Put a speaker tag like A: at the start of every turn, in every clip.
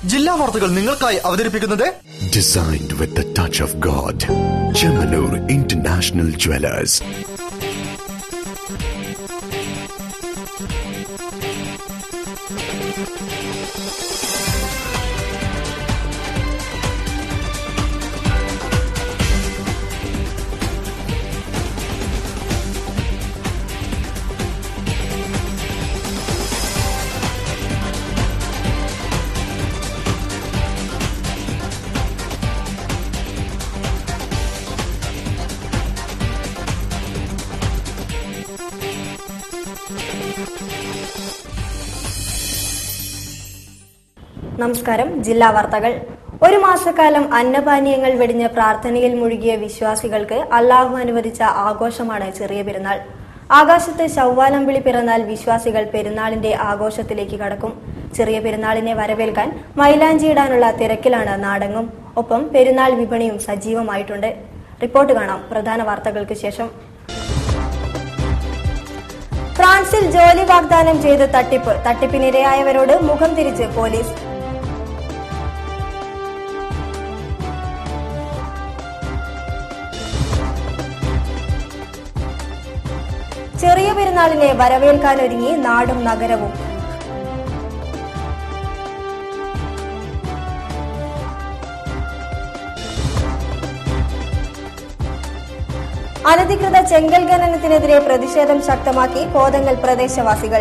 A: ജില്ലാ വാർത്തകൾ നിങ്ങൾക്കായി അവതരിപ്പിക്കുന്നത്
B: Designed with the touch of God. Chemanur International Jewelers.
C: നമസ്കാരം. ജില്ലാ വാർത്തകൾ. ഒരു മാസക്കാലം അന്നപാനീയങ്ങൾ വെടിഞ്ഞ് പ്രാർത്ഥനയിൽ മുഴുകിയ വിശ്വാസികൾക്ക് അള്ളാഹു അനുവദിച്ച ആഘോഷമാണ് ചെറിയ പെരുന്നാൾ. ആകാശത്ത് ശവ്വാലമ്പിളി പിറന്നാൽ വിശ്വാസികൾ പെരുന്നാളിന്റെ ആഘോഷത്തിലേക്ക് കടക്കും. ചെറിയ പെരുന്നാളിനെ വരവേൽക്കാൻ മൈലാഞ്ചിയിടാനുള്ള തിരക്കിലാണ് നാടെങ്ങും. ഒപ്പം പെരുന്നാൾ വിപണിയും സജീവമായിട്ടുണ്ട്. റിപ്പോർട്ട് കാണാം പ്രധാന വാർത്തകൾക്ക് ശേഷം. ഫ്രാൻസിൽ ജോലി വാഗ്ദാനം ചെയ്ത് തട്ടിപ്പിനിരയായവരോട് മുഖം തിരിച്ച് പോലീസ്. ചെറിയ പെരുന്നാളിനെ വരവേൽക്കാനൊരുങ്ങി നാടും നഗരവും. അനധികൃത ചെങ്കൽ ഖനനത്തിനെതിരെ പ്രതിഷേധം ശക്തമാക്കി കോതങ്ങൽ പ്രദേശവാസികൾ.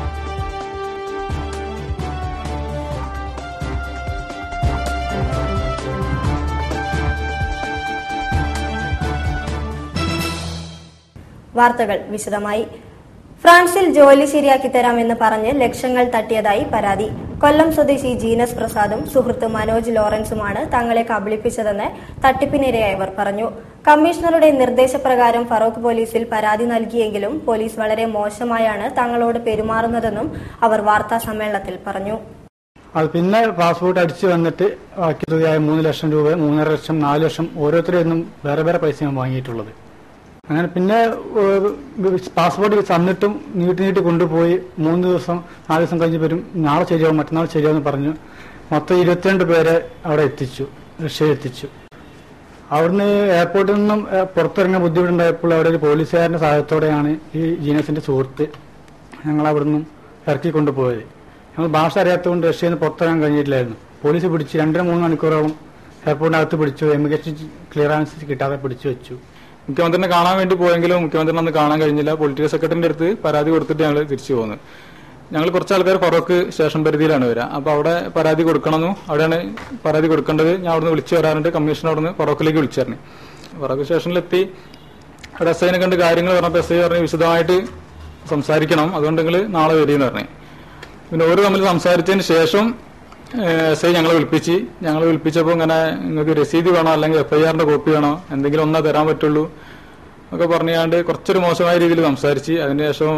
C: വാർത്തകൾ വിശദമായി. ഫ്രാൻസിൽ ജോലി ശരിയാക്കി തരാമെന്ന് പറഞ്ഞ് ലക്ഷങ്ങൾ തട്ടിയതായി പരാതി. കൊല്ലം സ്വദേശി ജീനസ് പ്രസാദും സുഹൃത്ത് മനോജ് ലോറൻസുമാണ് തങ്ങളെ കബളിപ്പിച്ചതെന്ന് തട്ടിപ്പിനിരയായവർ പറഞ്ഞു. കമ്മീഷണറുടെ നിർദ്ദേശപ്രകാരം ഫറോക്ക് പോലീസിൽ പരാതി നൽകിയെങ്കിലും പോലീസ് വളരെ മോശമായാണ് തങ്ങളോട് പെരുമാറുന്നതെന്നും അവർ വാർത്താ സമ്മേളനത്തിൽ പറഞ്ഞു.
D: പിന്നെ പാസ്പോർട്ട് അടിച്ചു വന്നിട്ട് ബാക്കി തുകയായ 3 ലക്ഷം രൂപ, 3.5 ലക്ഷം, 4 ലക്ഷം ഓരോരുത്തരിൽ നിന്നും വേറെ വേറെ പൈസയാണ് വാങ്ങിയിട്ടുള്ളത്. അങ്ങനെ പിന്നെ പാസ്പോർട്ട് തന്നിട്ടും നീട്ടി കൊണ്ടുപോയി 3 ദിവസം 4 ദിവസം കഴിഞ്ഞ് വരും, നാളെ ശരിയാവും മറ്റന്നാൾ ശരിയാവെന്ന് പറഞ്ഞു. മൊത്തം 22 പേരെ അവിടെ എത്തിച്ചു, റഷ്യയിൽ എത്തിച്ചു. അവിടുന്ന് എയർപോർട്ടിൽ നിന്നും പുറത്തിറങ്ങാൻ ബുദ്ധിമുട്ടുണ്ടായപ്പോൾ അവിടെ ഒരു പോലീസുകാരന്റെ സഹായത്തോടെയാണ് ഈ ജീനസിന്റെ സുഹൃത്ത് ഞങ്ങൾ അവിടുന്ന് ഇറക്കി കൊണ്ടുപോയത്. ഞങ്ങൾ ഭാഷ അറിയാത്തതുകൊണ്ട് റഷ്യയിൽ നിന്ന് പുറത്തിറങ്ങാൻ കഴിഞ്ഞിട്ടില്ലായിരുന്നു. പോലീസ് പിടിച്ച് 2-3 മണിക്കൂറോളം എയർപോർട്ടിനകത്ത് പിടിച്ചു. എമിഗ്രേഷൻ ക്ലിയറൻസ് കിട്ടാതെ പിടിച്ചു വെച്ചു.
E: മുഖ്യമന്ത്രിനെ കാണാൻ വേണ്ടി പോയെങ്കിലും മുഖ്യമന്ത്രിനെ അന്ന് കാണാൻ കഴിഞ്ഞില്ല. പൊളിറ്റിക്കൽ സെക്രട്ടറിന്റെ അടുത്ത് പരാതി കൊടുത്തിട്ട് ഞങ്ങൾ തിരിച്ചു പോകുന്നത്. ഞങ്ങൾ കുറച്ച് ആൾക്കാർ ഫറോക്ക് സ്റ്റേഷൻ പരിധിയിലാണ് വരിക. അപ്പൊ അവിടെ പരാതി കൊടുക്കണമെന്നും അവിടെയാണ് പരാതി കൊടുക്കേണ്ടത്. ഞാൻ അവിടുന്ന് വിളിച്ചു വരാറുണ്ട്. കമ്മീഷൻ അവിടുന്ന് ഫറോക്കിലേക്ക് വിളിച്ചു പറഞ്ഞു. ഫറോക്ക് സ്റ്റേഷനിലെത്തി അവിടെ എസ് ഐനെ കണ്ട് കാര്യങ്ങൾ പറഞ്ഞപ്പോൾ എസ് ഐ പറഞ്ഞ് വിശദമായിട്ട് സംസാരിക്കണം, അതുകൊണ്ട് നിങ്ങൾ നാളെ വരികയെന്ന് പറഞ്ഞു. പിന്നെ ഓരോ തമ്മിൽ സംസാരിച്ചതിന് ശേഷം എസ് ഐ ഞങ്ങളെ വിളിപ്പിച്ചപ്പോൾ ഇങ്ങനെ നിങ്ങൾക്ക് രസീത് വേണോ അല്ലെങ്കിൽ FIRന്റെ കോപ്പി വേണോ, എന്തെങ്കിലും ഒന്നാ തരാൻ പറ്റുള്ളൂ ഒക്കെ പറഞ്ഞാണ്ട് കുറച്ചൊരു മോശമായ രീതിയിൽ സംസാരിച്ച് അതിനുശേഷം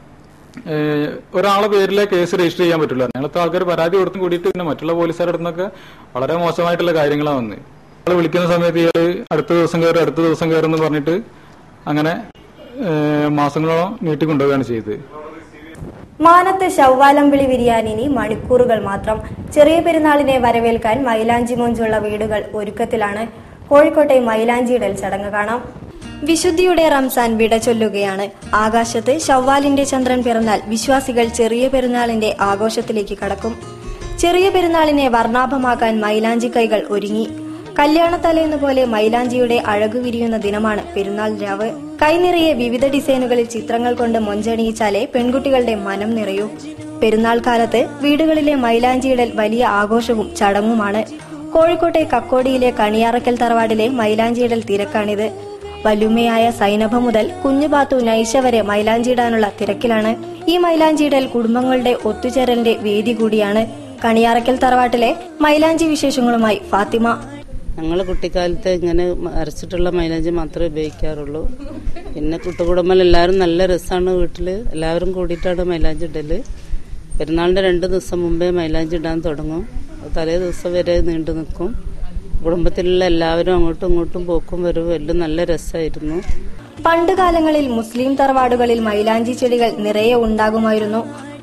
E: ഒരാളെ പേരിലെ കേസ് രജിസ്റ്റർ ചെയ്യാൻ പറ്റില്ല. ഞങ്ങളത്തെ ആൾക്കാർ പരാതി കൊടുത്തും കൂടിയിട്ട് പിന്നെ മറ്റുള്ള പോലീസുകാരുടെ അടുത്തൊക്കെ വളരെ മോശമായിട്ടുള്ള കാര്യങ്ങളാണ് വന്നത്. ആളെ വിളിക്കുന്ന സമയത്ത് ഇയാൾ അടുത്ത ദിവസം കയറുമെന്ന് പറഞ്ഞിട്ട് അങ്ങനെ മാസങ്ങളോളം നീട്ടിക്കൊണ്ടുപോവുകയാണ് ചെയ്തത്.
C: മാനത്ത് ശവ്വാലമ്പിളി വിരിയാൻ ഇനി മണിക്കൂറുകൾ മാത്രം. ചെറിയ പെരുന്നാളിനെ വരവേൽക്കാൻ മൈലാഞ്ചി മൊഞ്ചുള്ള വീടുകൾ ഒരുക്കത്തിലാണ്. കോഴിക്കോട്ടെ മൈലാഞ്ചിയിടൽ ചടങ്ങ് കാണാം. വിശുദ്ധിയുടെ റംസാൻ വിട ചൊല്ലുകയാണ്. ആകാശത്ത് ശവ്വാലിന്റെ ചന്ദ്രൻ പിറന്നാൽ വിശ്വാസികൾ ചെറിയ പെരുന്നാളിന്റെ ആഘോഷത്തിലേക്ക് കടക്കും. ചെറിയ പെരുന്നാളിനെ വർണ്ണാഭമാക്കാൻ മൈലാഞ്ചി കൈകൾ ഒരുങ്ങി. കല്യാണത്തലേന്ന് പോലെ മൈലാഞ്ചിയുടെ അഴകു വിരിയുന്ന ദിനമാണ് പെരുന്നാൾ രാവ്. കൈനിറയെ വിവിധ ഡിസൈനുകളിൽ ചിത്രങ്ങൾ കൊണ്ട് മൊഞ്ചണിയിച്ചാലേ പെൺകുട്ടികളുടെ മനം നിറയൂ. പെരുന്നാൾ കാലത്ത് വീടുകളിലെ മൈലാഞ്ചിയിടൽ വലിയ ആഘോഷവും ചടങ്ങുമാണ്. കോഴിക്കോട്ടെ കക്കോടിയിലെ കണിയാറക്കൽ തറവാടിലെ മൈലാഞ്ചിയിടൽ തിരക്കാണിത്. വല്ലുമ്മയായ സൈനഭ മുതൽ കുഞ്ഞുപാത്തു നൈഷ വരെ മൈലാഞ്ചിയിടാനുള്ള തിരക്കിലാണ്. ഈ മൈലാഞ്ചിയിടൽ കുടുംബങ്ങളുടെ ഒത്തുചേരലിന്റെ വേദി കൂടിയാണ്. കണിയാറക്കൽ തറവാട്ടിലെ മൈലാഞ്ചി വിശേഷങ്ങളുമായി ഫാത്തിമ.
F: ഞങ്ങൾ കുട്ടിക്കാലത്ത് ഇങ്ങനെ അരച്ചിട്ടുള്ള മൈലാഞ്ചി മാത്രമേ ഉപയോഗിക്കാറുള്ളൂ. പിന്നെ കുട്ടുകുടുംബം എല്ലാവരും നല്ല രസമാണ്. വീട്ടിൽ എല്ലാവരും കൂടിയിട്ടാണ് മൈലാഞ്ചി ഇടല്. പെരുന്നാളിന്റെ 2 ദിവസം മുമ്പേ മൈലാഞ്ചി ഇടാൻ തുടങ്ങും. തലേ ദിവസം വരെ നീണ്ടു നിൽക്കും. കുടുംബത്തിലുള്ള എല്ലാവരും അങ്ങോട്ടും ഇങ്ങോട്ടും പോക്കും വരും. എല്ലാം നല്ല രസമായിരുന്നു.
C: പണ്ടുകാലങ്ങളിൽ മുസ്ലിം തറവാടുകളിൽ മൈലാഞ്ചി ചെടികൾ നിറയെ ഉണ്ടാകുമായിരുന്നു.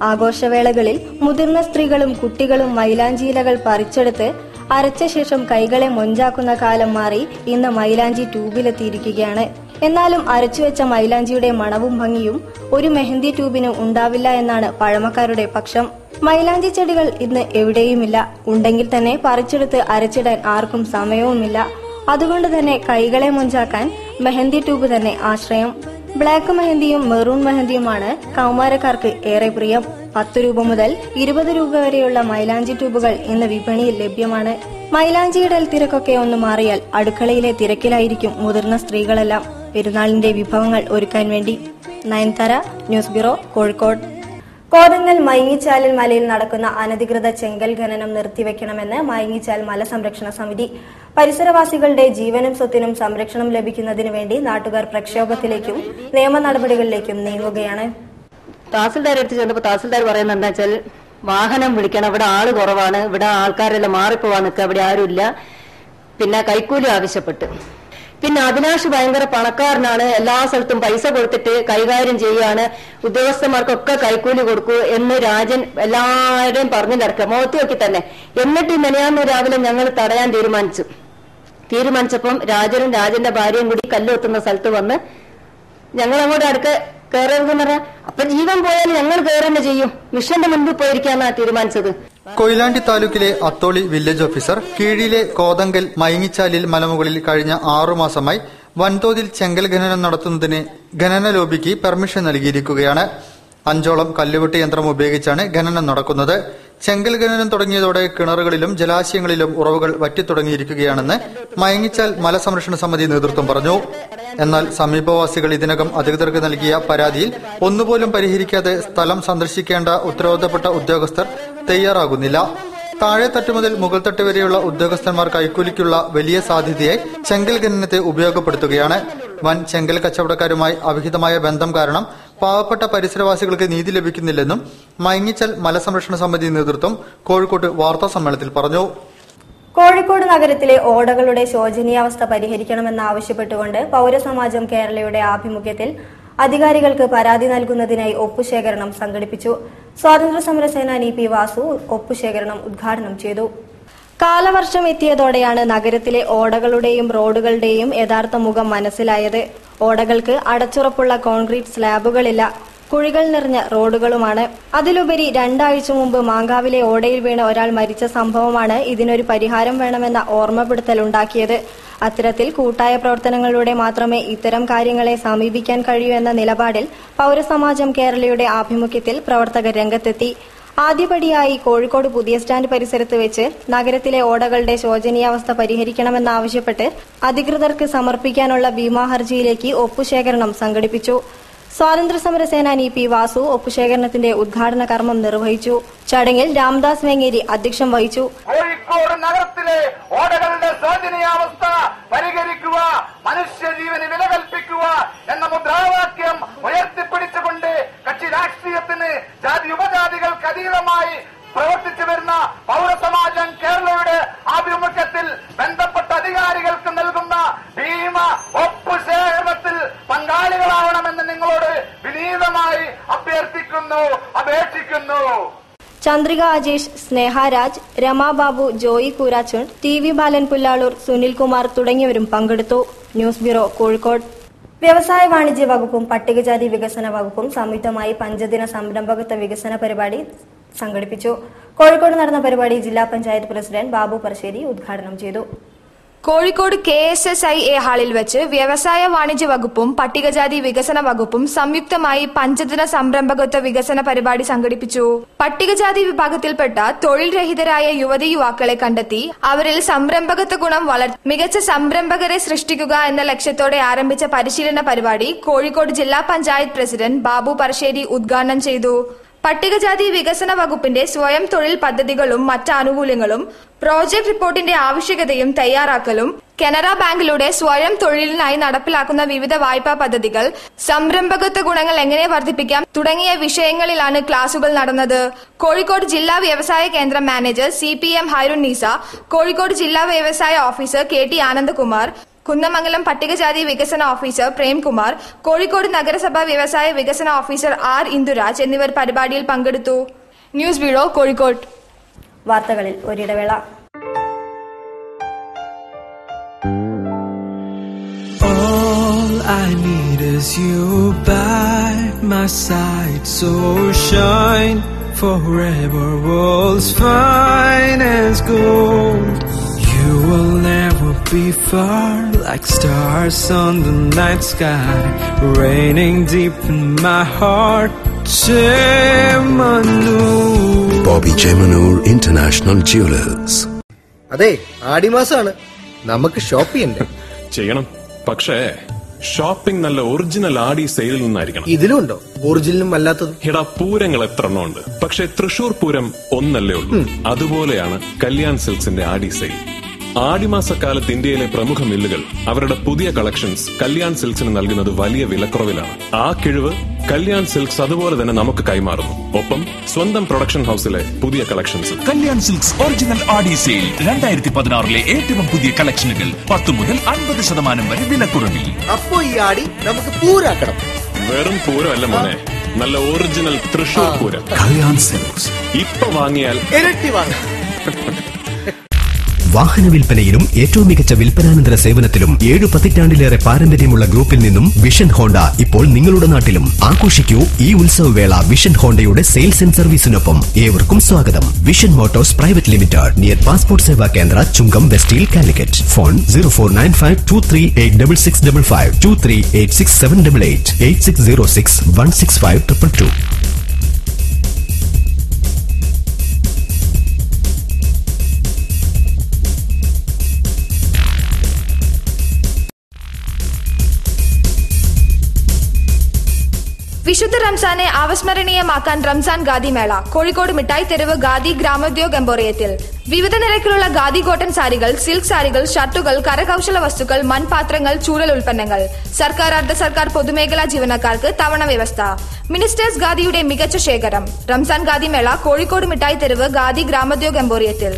C: ആഘോഷവേളകളിൽ മുതിർന്ന സ്ത്രീകളും കുട്ടികളും മൈലാഞ്ചിയിലകൾ പറിച്ചെടുത്ത് അരച്ച ശേഷം കൈകളെ മൊഞ്ചാക്കുന്ന കാലം മാറി ഇന്ന് മൈലാഞ്ചി ട്യൂബിലെത്തിയിരിക്കുകയാണ്. എന്നാലും അരച്ചുവെച്ച മൈലാഞ്ചിയുടെ മണവും ഭംഗിയും ഒരു മെഹന്തി ട്യൂബിനും ഉണ്ടാവില്ല എന്നാണ് പഴമക്കാരുടെ പക്ഷം. മൈലാഞ്ചി ചെടികൾ ഇന്ന് എവിടെയുമില്ല. ഉണ്ടെങ്കിൽ തന്നെ പറിച്ചെടുത്ത് അരച്ചിടാൻ ആർക്കും സമയവുമില്ല. അതുകൊണ്ട് തന്നെ കൈകളെ മൊഞ്ചാക്കാൻ മെഹന്തി ട്യൂബ് തന്നെ ആശ്രയം. ബ്ലാക്ക് മെഹന്തിയും മെറൂൺ മെഹന്തിയുമാണ് കൗമാരക്കാർക്ക് ഏറെ പ്രിയം. 10 രൂപ മുതൽ 20 രൂപ വരെയുള്ള മൈലാഞ്ചി ട്യൂബുകൾ ഇന്ന് വിപണിയിൽ ലഭ്യമാണ്. മൈലാഞ്ചിയിടൽ തിരക്കൊക്കെ ഒന്ന് മാറിയാൽ അടുക്കളയിലെ തിരക്കിലായിരിക്കും മുതിർന്ന സ്ത്രീകളെല്ലാം പെരുന്നാളിന്റെ വിഭവങ്ങൾ ഒരുക്കാൻ വേണ്ടി. Nayanthara, news bureau, Kozhikode. കോതങ്ങൽ മൈങ്ങിച്ചാലിൽ മലയിൽ നടക്കുന്ന അനധികൃത ചെങ്കൽ ഖനനം നിർത്തിവെക്കണമെന്ന് മൈങ്ങിച്ചാൽ മലസംരക്ഷണ സമിതി. പരിസരവാസികളുടെ ജീവനും സ്വത്തിനും സംരക്ഷണം ലഭിക്കുന്നതിന് വേണ്ടി നാട്ടുകാർ പ്രക്ഷോഭത്തിലേക്കും നിയമ നടപടികളിലേക്കും നീങ്ങുകയാണ്.
G: തഹസിൽദാർ എടുത്ത് ചെന്നപ്പോൾ തഹസിൽദാർ പറയുന്നത് എന്താ വെച്ചാൽ വാഹനം വിളിക്കണം, ഇവിടെ ആള് കുറവാണ്, ഇവിടെ ആൾക്കാരെല്ലാം മാറിപ്പോവാൻ നിൽക്കുക, ഇവിടെ ആരുമില്ല, പിന്നെ കൈക്കൂലി ആവശ്യപ്പെട്ട്. പിന്നെ അഭിലാഷ് ഭയങ്കര പണക്കാരനാണ്, എല്ലാ സ്ഥലത്തും പൈസ കൊടുത്തിട്ട് കൈകാര്യം ചെയ്യുകയാണ്, ഉദ്യോഗസ്ഥന്മാർക്കൊക്കെ കൈക്കൂലി കൊടുക്കൂ എന്ന് രാജൻ എല്ലാവരെയും പറഞ്ഞു നടക്കുക, മുഖത്ത് നോക്കി തന്നെ. എന്നിട്ട് മെനയാന്ന് രാവിലെ ഞങ്ങൾ തടയാൻ തീരുമാനിച്ചപ്പം രാജനും രാജന്റെ ഭാര്യയും കൂടി കല്ലുകൊത്തുന്ന സ്ഥലത്ത് വന്ന് ഞങ്ങൾ അങ്ങോട്ട് അടുക്ക കയറരുതെന്ന് പറഞ്ഞാൽ അപ്പൊ ജീവൻ പോയാൽ ഞങ്ങൾ കയറുന്ന ചെയ്യും, മിഷന്റെ മുൻപിൽ പോയിരിക്കാന്നാ തീരുമാനിച്ചത്.
A: കൊയിലാണ്ടി താലൂക്കിലെ അത്തോളി വില്ലേജ് ഓഫീസർ കീഴിലെ കോതങ്കൽ മൈങ്ങിച്ചാലിൽ മലമുകളിൽ കഴിഞ്ഞ 6 മാസമായി വൻതോതിൽ ചെങ്കൽ ഖനനം നടത്തുന്നതിന് ഖനന ലോബിക്ക് പെർമിഷൻ നൽകിയിരിക്കുകയാണ്. 5ഓളം കല്ലുവെട്ട് യന്ത്രം ഉപയോഗിച്ചാണ് ഖനനം നടക്കുന്നത്. ചെങ്കൽ ഖനനം തുടങ്ങിയതോടെ കിണറുകളിലും ജലാശയങ്ങളിലും ഉറവുകൾ വറ്റിത്തുടങ്ങിയിരിക്കുകയാണെന്ന് മൈങ്ങിച്ചാൽ മലസംരക്ഷണ സമിതി നേതൃത്വം പറഞ്ഞു. എന്നാൽ സമീപവാസികൾ ഇതിനകം അധികൃതർക്ക് നൽകിയ പരാതിയിൽ ഒന്നുപോലും പരിഹരിക്കാതെ സ്ഥലം സന്ദർശിക്കേണ്ട ഉത്തരവാദപ്പെട്ട ഉദ്യോഗസ്ഥർ തയ്യാറാകുന്നില്ല. താഴെത്തട്ട് മുതൽ മുകൾത്തട്ട് വരെയുള്ള ഉദ്യോഗസ്ഥന്മാർ കൈക്കൂലിക്കുള്ള വലിയ സാധ്യതയെ ചെങ്കൽ ഖനനത്തെ ഉപയോഗപ്പെടുത്തുകയാണ്. വൻ ചെങ്കൽ കച്ചവടക്കാരുമായി അവിഹിതമായ ബന്ധം കാരണം പാവപ്പെട്ട പരിസരവാസികൾക്ക് നീതി ലഭിക്കുന്നില്ലെന്നും മൈങ്ങിച്ചാൽ മലസംരക്ഷണ സമിതി നേതൃത്വം കോഴിക്കോട് വാർത്താ സമ്മേളനത്തിൽ പറഞ്ഞു.
C: കോഴിക്കോട് നഗരത്തിലെ ഓടകളുടെ ശോചനീയാവസ്ഥ പരിഹരിക്കണമെന്നാവശ്യപ്പെട്ടുകൊണ്ട് പൌരസമാജം കേരളയുടെ ആഭിമുഖ്യത്തിൽ അധികാരികൾക്ക് പരാതി നൽകുന്നതിനായി ഒപ്പുശേഖരണം സംഘടിപ്പിച്ചു. സ്വാതന്ത്ര്യസമര സേനാനി പി വാസു ഒപ്പുശേഖരണം ഉദ്ഘാടനം ചെയ്തു. കാലവർഷം എത്തിയതോടെയാണ് നഗരത്തിലെ ഓടകളുടെയും റോഡുകളുടെയും യഥാർത്ഥ മുഖം മനസ്സിലായത്. ഓടകൾക്ക് അടച്ചുറപ്പുള്ള കോൺക്രീറ്റ് സ്ലാബുകളില്ല, കുഴികൾ നിറഞ്ഞ റോഡുകളുമാണ്. അതിലുപരി 2 ആഴ്ച മുമ്പ് മാങ്കാവിലെ ഓടയിൽ വീണ് ഒരാൾ മരിച്ച സംഭവമാണ് ഇതിനൊരു പരിഹാരം വേണമെന്ന ഓർമ്മപ്പെടുത്തലുണ്ടാക്കിയത്. അത്തരത്തിൽ കൂട്ടായ പ്രവർത്തനങ്ങളിലൂടെ മാത്രമേ ഇത്തരം കാര്യങ്ങളെ സമീപിക്കാൻ കഴിയൂ എന്ന നിലപാടിൽ പൌരസമാജം കേരളയുടെ ആഭിമുഖ്യത്തിൽ പ്രവർത്തകർ രംഗത്തെത്തി. ആദ്യപടിയായി കോഴിക്കോട് പുതിയ സ്റ്റാൻഡ് പരിസരത്ത് വെച്ച് നഗരത്തിലെ ഓടകളുടെ ശോചനീയാവസ്ഥ പരിഹരിക്കണമെന്നാവശ്യപ്പെട്ട് അധികൃതർക്ക് സമർപ്പിക്കാനുള്ള ഭീമാ ഹർജിയിലേക്ക് ഒപ്പുശേഖരണം സംഘടിപ്പിച്ചു. സ്വാതന്ത്ര്യസമര സേനാനി പി വാസു ഒപ്പുശേഖരണത്തിന്റെ ഉദ്ഘാടന കർമ്മം നിർവഹിച്ചു. ചടങ്ങിൽ രാംദാസ് വെങ്ങേരി അധ്യക്ഷം വഹിച്ചു.
H: കോഴിക്കോട് നഗരത്തിലെ ഓടകളുടെ ശോചനീയാവസ്ഥ പരിഹരിക്കുക, മനുഷ്യജീവന് വില കൽപ്പിക്കുക എന്ന മുദ്രാവാക്യം ഉയർത്തിപ്പിടിച്ചുകൊണ്ട് കക്ഷി രാഷ്ട്രീയത്തിന് ജാതി ഉപജാതികൾക്ക് അതീതമായി പ്രവർത്തിച്ചു വരുന്ന പൌരസമാജം കേരളയുടെ ആഭിമുഖ്യത്തിൽ ബന്ധപ്പെട്ട അധികാരികൾക്ക് നൽകുന്ന ഭീമ ഒപ്പുശേഖരണത്തിൽ പങ്കാളികളാവണമെന്ന് നിങ്ങളോട് വിനീതമായി അപേക്ഷിക്കുന്നു.
C: ചന്ദ്രിക അജേഷ്, സ്നേഹരാജ്, രമാബാബു, ജോയി കൂരാച്ചുണ്ട്, ടി വി ബാലൻ പുല്ലാളൂർ, സുനിൽകുമാർ തുടങ്ങിയവരും പങ്കെടുത്തു. News bureau, Kozhikode. വ്യവസായ വാണിജ്യ വകുപ്പും പട്ടികജാതി വികസന വകുപ്പും സംയുക്തമായി 5 ദിന സംരംഭകത്വ വികസന പരിപാടി സംഘടിപ്പിച്ചു. കോഴിക്കോട് നടന്ന പരിപാടി ജില്ലാ പഞ്ചായത്ത് പ്രസിഡന്റ് ബാബു പറശ്ശേരി ഉദ്ഘാടനം ചെയ്തു.
I: കോഴിക്കോട് KSSIA ഹാളിൽ വെച്ച് വ്യവസായ വാണിജ്യ വകുപ്പും പട്ടികജാതി വികസന വകുപ്പും സംയുക്തമായി 5 ദിന സംരംഭകത്വ വികസന പരിപാടി സംഘടിപ്പിച്ചു. പട്ടികജാതി വിഭാഗത്തിൽപ്പെട്ട തൊഴിൽ രഹിതരായ യുവതി യുവാക്കളെ കണ്ടെത്തി അവരിൽ സംരംഭകത്വ ഗുണം മികച്ച സംരംഭകരെ സൃഷ്ടിക്കുക എന്ന ലക്ഷ്യത്തോടെ ആരംഭിച്ച പരിശീലന പരിപാടി കോഴിക്കോട് ജില്ലാ പഞ്ചായത്ത് പ്രസിഡന്റ് ബാബു പറശ്ശേരി ഉദ്ഘാടനം ചെയ്തു. പട്ടികജാതി വികസന വകുപ്പിന്റെ സ്വയം തൊഴിൽ പദ്ധതികളും മറ്റ് ആനുകൂല്യങ്ങളും പ്രോജക്ട് റിപ്പോർട്ടിന്റെ ആവശ്യകതയും തയ്യാറാക്കലും കനറ ബാങ്കിലൂടെ സ്വയം തൊഴിലിനായി നടപ്പിലാക്കുന്ന വിവിധ വായ്പാ പദ്ധതികൾ, സംരംഭകത്വ ഗുണങ്ങൾ എങ്ങനെ വർദ്ധിപ്പിക്കാം തുടങ്ങിയ വിഷയങ്ങളിലാണ് ക്ലാസുകൾ നടന്നത്. കോഴിക്കോട് ജില്ലാ വ്യവസായ കേന്ദ്രം മാനേജർ CPM ഹൈറുന്നീസ, കോഴിക്കോട് ജില്ലാ വ്യവസായ ഓഫീസർ KT ആനന്ദകുമാർ, കുന്നമംഗലം പട്ടികജാതി വികസന ഓഫീസർ പ്രേംകുമാർ, കോഴിക്കോട് നഗരസഭ വ്യവസായ വികസന ഓഫീസർ ആർ ഇന്ദുരാജ് എന്നിവർ പരിപാടിയിൽ പങ്കെടുത്തു. News bureau, Kozhikode.
C: വാർത്തകളിൽ ഒരിടവേള.
J: I need is you by my side, so shine forever, world's fine as gold. You will never be far, like stars on the night sky, raining deep in my heart. Chemanur.
B: Bobby Chemanur International Jewelers.
K: അതെ, ആടിമാസാണ്, നമുക്ക് shop ചെയ്യണ്ടേ?
L: ചെയ്യണം, പക്ഷേ shopping നല്ല original ആടി സെയിലിൽ നിന്നായിരിക്കണം.
K: ഇതിലുണ്ടോ ഒറിജിനലും അല്ലാത്തതും?
L: എടാ, പൂരങ്ങൾ എത്ര എണ്ണം ഉണ്ട്, പക്ഷെ തൃശൂർ പൂരം ഒന്നല്ലേ ഉള്ളൂ. അതുപോലെയാണ് കല്യാൺ സിൽക്സിന്റെ ആടി സെയിൽ. ആടിമാസക്കാലത്ത് ഇന്ത്യയിലെ പ്രമുഖ മില്ലുകൾ അവരുടെ പുതിയ കളക്ഷൻസ് കല്യാൺ സിൽക്സിന് നൽകുന്നത് വലിയ വിലക്കുറവിലാണ്. ആ കിഴിവ് കല്യാൺ സിൽക്സ് അതുപോലെ തന്നെ നമുക്ക് കൈമാറുന്നു. ഒപ്പം സ്വന്തം പ്രൊഡക്ഷൻ ഹൌസിലെ പുതിയ collections.
M: Kalyan Silks original Aadi sale 2016 ഏറ്റവും പുതിയ കളക്ഷനുകൾ 10 മുതൽ 50% വരെ വിലക്കുറവിൽ.
K: അപ്പോ ഈ ആടി നമുക്ക് പൂരാക്കണം.
L: വെറും പൂരമല്ല മോനെ, നല്ല ഒറിജിനൽ തൃശൂർ പൂരം.
B: കല്യാൺ സിൽക്സ്.
L: ഇപ്പൊ വാങ്ങിയാൽ
K: ഇരട്ടി വാങ്ങാം.
N: വാഹന വിൽപ്പനയിലും ഏറ്റവും മികച്ച വിൽപ്പനാനന്തര സേവനത്തിലും 7 പതിറ്റാണ്ടിലേറെ പാരമ്പര്യമുള്ള ഗ്രൂപ്പിൽ നിന്നും വിഷൻ ഹോണ്ട ഇപ്പോൾ നിങ്ങളുടെ നാട്ടിലും. ആഘോഷിക്കൂ ഈ ഉത്സവവേള വിഷൻ ഹോണ്ടയുടെ സെയിൽസ് ആൻഡ് സർവീസിനൊപ്പം. ഏവർക്കും സ്വാഗതം. Vision Motors private limited, near passport Seva Kendra, Chungam, വെസ്റ്റീൽ, Calicut. Phone 0495238655, 23867888, 8606165222.
I: വിശുദ്ധ റംസാനെ അവസ്മരണീയമാക്കാൻ റംസാൻ ഖാദി മേള. കോഴിക്കോട് മിഠായി തെരുവ് ഖാദി ഗ്രാമോദ്योग എംപോറിയത്തിൽ വിവിധ നിരക്കിലുള്ള ഖാദി കോട്ടൺ സാരികൾ, സിൽക്ക് സാരികൾ, ഷർട്ടുകൾ, കരകൌശല വസ്തുക്കൾ, മൺപാത്രങ്ങൾ, ചൂരൽ ഉൽപ്പന്നങ്ങൾ. സർക്കാർ, അർദ്ധ സർക്കാർ, പൊതുമേഖലാ ജീവനക്കാർക്ക് തവണ വ്യവസ്ഥ. മിനിസ്റ്റേഴ്സ് ഖാദിയുടെ മികച്ച ശേഖരം. റംസാൻ ഖാദി മേള കോഴിക്കോട് മിഠായി തെരുവ് ഖാദി ഗ്രാമോദ്योग എംപോറിയത്തിൽ.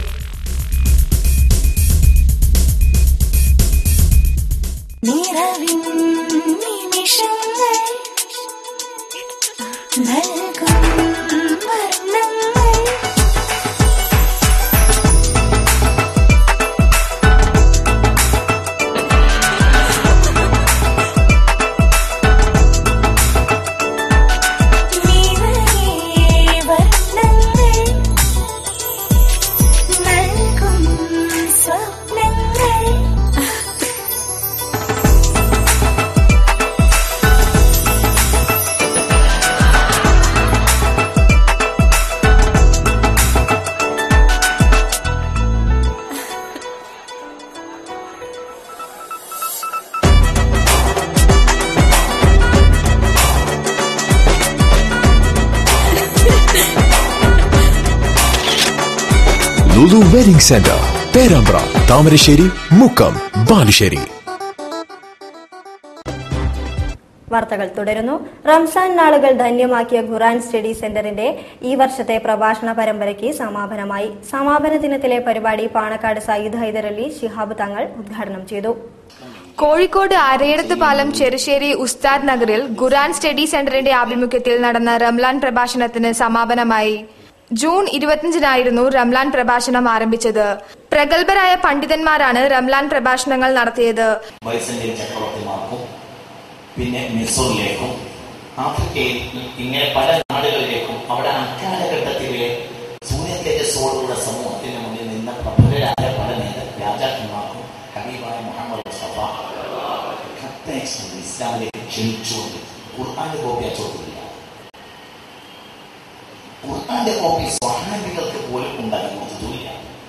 B: Lulu wedding centre, Perambra, Thamarassery, Mukkam, Balussery.
C: വാർത്തകൾ തുടരുന്നു. റംസാൻ നാളുകൾ ധന്യമാക്കിയ ഖുർആൻ സ്റ്റഡി സെന്ററിന്റെ ഈ വർഷത്തെ പ്രഭാഷണ പരമ്പരയ്ക്ക് സമാപനമായി. സമാപന ദിനത്തിലെ പരിപാടി പാണക്കാട് സയ്യിദ് ഹൈദരലി ശിഹാബ് തങ്ങൾ ഉദ്ഘാടനം ചെയ്തു.
I: കോഴിക്കോട് അരയിടത്ത് പാലം ചെറുശ്ശേരി ഉസ്താദ് നഗറിൽ ഖുർആൻ സ്റ്റഡി സെന്ററിന്റെ ആഭിമുഖ്യത്തിൽ നടന്ന റംലാൻ പ്രഭാഷണത്തിന് സമാപനമായി. ജൂൺ 25-നായിരുന്നു റംലാൻ പ്രഭാഷണം ആരംഭിച്ചത്. പ്രഗത്ഭരായ പണ്ഡിതന്മാരാണ് റംലാൻ പ്രഭാഷണങ്ങൾ നടത്തിയത്.
O: പിന്നെ മിസോറിലേക്കും ആഫ്രിക്കയിൽ ഇങ്ങനെ പല നാടുകളിലേക്കും അവിടെ അക്കാലഘട്ടത്തിലെ സൂര്യതേജസ്സോടുള്ള സമൂഹത്തിന് മുന്നിൽ നിന്ന പ്രബലരായ പല രാജാക്കന്മാർക്കും ഹബീബായ മുഹമ്മദ് മുസ്തഫ ഇസ്ലാമിലേക്ക് ക്ഷണിച്ചുകൊണ്ട് ഖുർആന്റെ കോപ്പി അച്ചോട്ടില്ല. ഖുർആന്റെ കോപ്പി സ്വഹാബികൾക്ക് പോലും ഉണ്ടാക്കി കൊടുത്തിട്ടില്ല.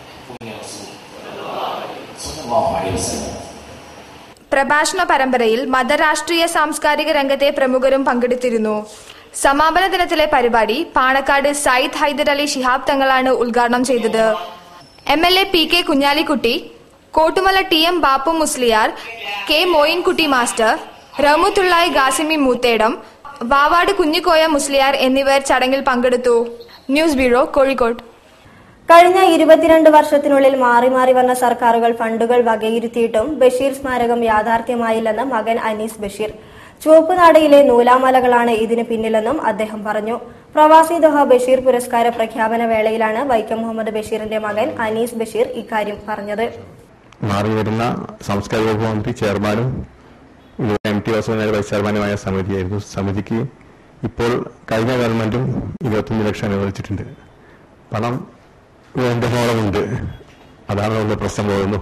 I: പ്രഭാഷണ പരമ്പരയിൽ മതരാഷ്ട്രീയ സാംസ്കാരിക രംഗത്തെ പ്രമുഖരും പങ്കെടുത്തിരുന്നു. സമാപന ദിനത്തിലെ പരിപാടി പാണക്കാട് സയ്യിദ് ഹൈദരലി ശിഹാബ് തങ്ങളാണ് ഉദ്ഘാടനം ചെയ്തത്. MLA PK Kunhalikutty, Kottumala TM Bappu Musliyar, K Moyinkutty master, Rahmathullahi Qasimi Moothedam, Vavad Kunhikoya Musliyar എന്നിവർ ചടങ്ങിൽ പങ്കെടുത്തു. News bureau, Kozhikode.
C: കഴിഞ്ഞ 22 വർഷത്തിനുള്ളിൽ മാറി മാറി വന്ന സർക്കാരുകൾ ഫണ്ടുകൾ വകയിരുത്തിയിട്ടും ബഷീർ സ്മാരകം യാഥാർത്ഥ്യമായില്ലെന്ന് മകൻ അനീസ് ബഷീർ. ചുവപ്പുനാടയിലെ നൂലാമലകളാണ് ഇതിന് പിന്നിലെന്നും അദ്ദേഹം പറഞ്ഞു. പ്രവാസി ദോഹ ബഷീർ പുരസ്കാര പ്രഖ്യാപന വേളയിലാണ് വൈക്കം മുഹമ്മദ് ബഷീറിന്റെ മകൻ അനീസ് ബഷീർ ഇക്കാര്യം പറഞ്ഞത്.
P: മാറിവരുന്ന സാംസ്കാരിക വകുപ്പ് മന്ത്രി ചെയർമാനും MT വാസുദേവൻ വൈസ് ചെയർമാനുമായ സമിതിയായിരുന്നു. സമിതിക്ക് ഇപ്പോൾ കഴിഞ്ഞ ഗവൺമെന്റും 25 ലക്ഷം അനുവദിച്ചിട്ടുണ്ട്. പണം വേണ്ടതോളമുണ്ട്. അതാണ് നമ്മുടെ പ്രശ്നം പോകുന്നു.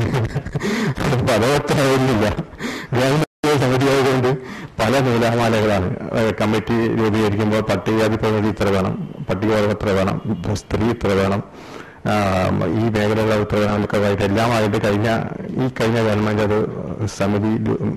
P: പലവത്തായിരുന്നില്ല. ഗവൺമെന്റ് സമിതിയായതുകൊണ്ട് പല നൂലാമാലകളാണ്. കമ്മിറ്റി രൂപീകരിക്കുമ്പോൾ പട്ടികജാതി പ്രതിനിധി ഇത്ര വേണം, പട്ടികവർഗ ഇത്ര വേണം, സ്ത്രീ ഇത്ര വേണം, ഈ മേഖലകളെ ഇത്ര വേണം, എല്ലാമായിട്ട് കഴിഞ്ഞ ഗവൺമെന്റ് അത് സമിതി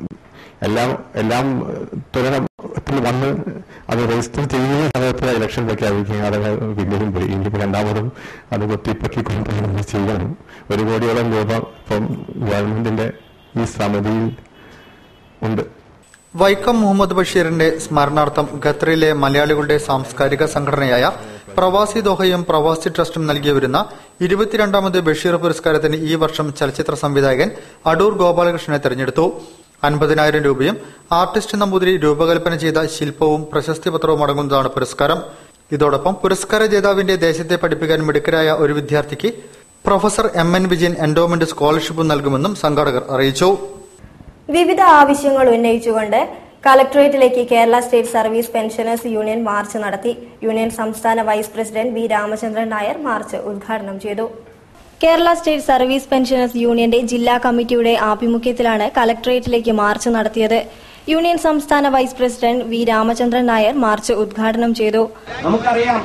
P: എല്ലാം തുലനത്തിൽ വന്ന് അത് രജിസ്റ്റർ ചെയ്യുന്ന സമയത്ത് ഇലക്ഷൻ പ്രഖ്യാപിക്കുക. അതൊക്കെ പിന്നീടും പോയി. ഇനിയിപ്പോൾ രണ്ടാമതും അത് കൊത്തിപ്പൊക്കിക്കൊണ്ട് ചെയ്യണം. 1 കോടിയോളം രൂപ ഇപ്പം ഗവൺമെന്റിന്റെ ഈ സമിതിയിൽ ഉണ്ട്.
A: വൈക്കം മുഹമ്മദ് ബഷീറിന്റെ സ്മരണാർത്ഥം ഖത്തറിലെ മലയാളികളുടെ സാംസ്കാരിക സംഘടനയായ പ്രവാസി ദോഹയും പ്രവാസി ട്രസ്റ്റും നൽകി വരുന്ന 22ാമത് ബഷീർ പുരസ്കാരത്തിന് ഈ വർഷം ചലച്ചിത്ര സംവിധായകൻ അടൂർ ഗോപാലകൃഷ്ണനെ തെരഞ്ഞെടുത്തു. 50,000 രൂപയും ആർട്ടിസ്റ്റ് നമ്പൂതിരി രൂപകൽപ്പന ചെയ്ത ശില്പവും പ്രശസ്തി പത്രവും അടങ്ങുന്നതാണ് പുരസ്കാരം. ഇതോടൊപ്പം പുരസ്കാര ജേതാവിന്റെ ദേശത്തെ പഠിപ്പിക്കാൻ മിടുക്കരായ ഒരു വിദ്യാർത്ഥിക്ക് പ്രൊഫസർ MN വിജയൻ എൻഡോമെന്റ് സ്കോളർഷിപ്പും നൽകുമെന്നും സംഘാടകർ അറിയിച്ചു.
C: വിവിധ ആവശ്യങ്ങൾ ഉന്നയിച്ചുകൊണ്ട് കളക്ടറേറ്റിലേക്ക് Kerala state service pensioners union march നടത്തി. യൂണിയൻ സംസ്ഥാന vice president V Ramachandran Nair march ഉദ്ഘാടനം ചെയ്തു. കേരള സ്റ്റേറ്റ് സർവീസ് പെൻഷനേഴ്സ് യൂണിയന്റെ ജില്ലാ കമ്മിറ്റിയുടെ ആഭിമുഖ്യത്തിലാണ് കളക്ടറേറ്റിലേക്ക് മാർച്ച് നടത്തിയത്. യൂണിയൻ സംസ്ഥാന vice president V Ramachandran Nair march ഉദ്ഘാടനം ചെയ്തു.
Q: നമുക്കറിയാം